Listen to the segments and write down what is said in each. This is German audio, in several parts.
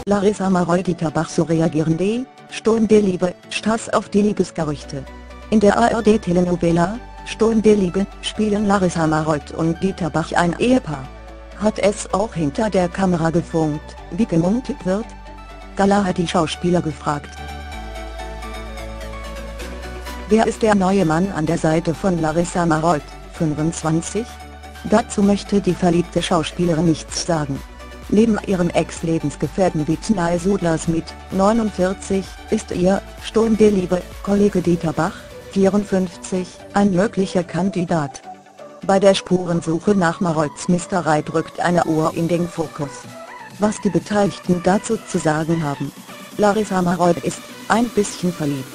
Larissa Marold-Dieter Bach. So reagieren die Sturm der Liebe Stars auf die Liebesgerüchte. In der ARD-Telenovela Sturm der Liebe spielen Larissa Marold und Dieter Bach ein Ehepaar. Hat es auch hinter der Kamera gefunkt, wie gemunkelt wird? Gala hat die Schauspieler gefragt. Wer ist der neue Mann an der Seite von Larissa Marold, 25? Dazu möchte die verliebte Schauspielerin nichts sagen. Neben ihrem Ex-Lebensgefährten Vitnay Sudlas-Smith, 49, ist ihr Sturm der Liebe Kollege Dieter Bach, 54, ein möglicher Kandidat. Bei der Spurensuche nach Marolds Mysterei rückt eine Uhr in den Fokus. Was die Beteiligten dazu zu sagen haben? Larissa Marold ist ein bisschen verliebt.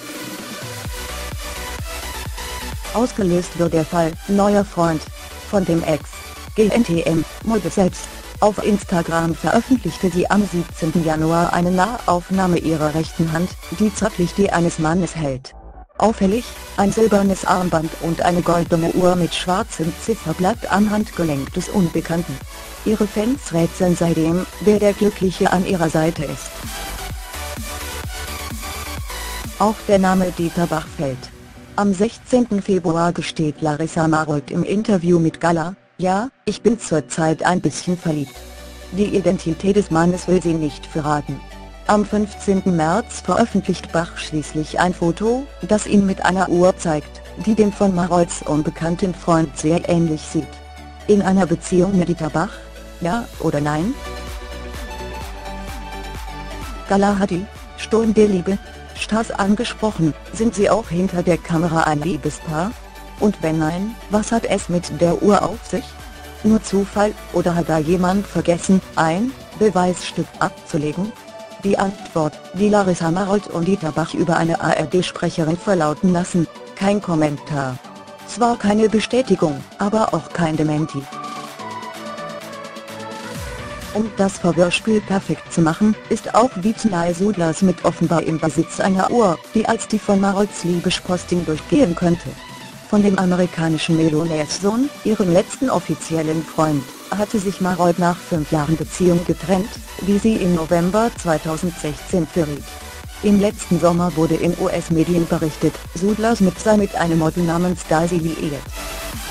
Ausgelöst wird der Fall neuer Freund von dem Ex. GNTM-Model selbst. Auf Instagram veröffentlichte sie am 17. Januar eine Nahaufnahme ihrer rechten Hand, die zärtlich die eines Mannes hält. Auffällig, ein silbernes Armband und eine goldene Uhr mit schwarzem Zifferblatt am Handgelenk des Unbekannten. Ihre Fans rätseln seitdem, wer der Glückliche an ihrer Seite ist. Auch der Name Dieter Bach fällt. Am 16. Februar gesteht Larissa Marold im Interview mit Gala: Ja, ich bin zurzeit ein bisschen verliebt. Die Identität des Mannes will sie nicht verraten. Am 15. März veröffentlicht Bach schließlich ein Foto, das ihn mit einer Uhr zeigt, die dem von Marolds unbekannten Freund sehr ähnlich sieht. In einer Beziehung mit Dieter Bach? Ja oder nein? Gala hat die Sturm der Liebe Stars angesprochen. Sind sie auch hinter der Kamera ein Liebespaar? Und wenn nein, was hat es mit der Uhr auf sich? Nur Zufall, oder hat da jemand vergessen, ein Beweisstück abzulegen? Die Antwort, die Larissa Marold und Dieter Bach über eine ARD-Sprecherin verlauten lassen: kein Kommentar. Zwar keine Bestätigung, aber auch kein Dementi. Um das Verwirrspiel perfekt zu machen, ist auch Vitnay Sudlas-Smith offenbar im Besitz einer Uhr, die als die von Marolds Liebesposting durchgehen könnte. Von dem amerikanischen Millionärssohn, ihrem letzten offiziellen Freund, hatte sich Marold nach 5 Jahren Beziehung getrennt, wie sie im November 2016 verriet. Im letzten Sommer wurde in US-Medien berichtet, Sudlas-Smith sei mit einem Model namens Daisy liiert.